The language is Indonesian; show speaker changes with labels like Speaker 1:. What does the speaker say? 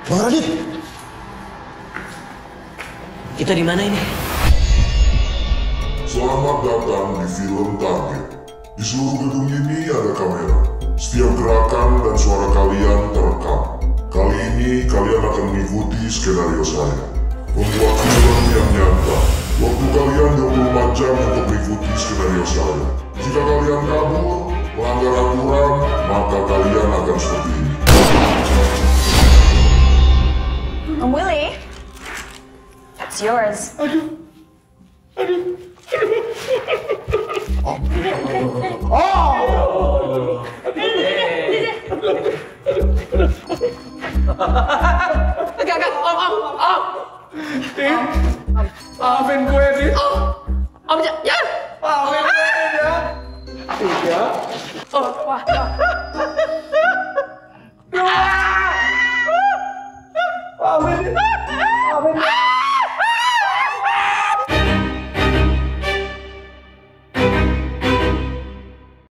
Speaker 1: Bang Radit! Kita di mana ini?
Speaker 2: Selamat datang di film Target. Di seluruh gedung ini ada kamera. Setiap gerakan dan suara kalian terekam. Kali ini kalian akan mengikuti skenario saya. Membuat film yang nyata. Waktu kalian 24 jam untuk mengikuti skenario saya. Jika kalian kabur, melanggar aturan, maka kalian akan seperti ini.
Speaker 3: I'm Willie. It's yours.
Speaker 2: Aduh.
Speaker 4: Enggak, maafin gue, Dit. Om, ya. Maafin gue, ya. Tiga. Oh, wah.